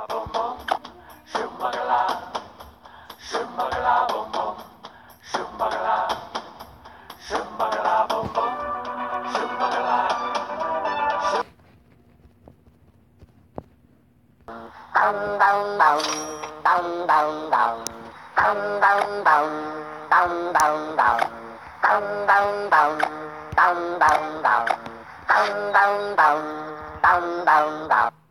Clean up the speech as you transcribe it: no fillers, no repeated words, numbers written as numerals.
boom boom, shumbagala, shumbagala boom boom, shumbagala, shumbagala boom boom, shumbagala. Bum bum bum, bum bum bum, bum bum bum, bum bum bum, bum bum bum, bum bum bum, bum bum bum, bum bum bum.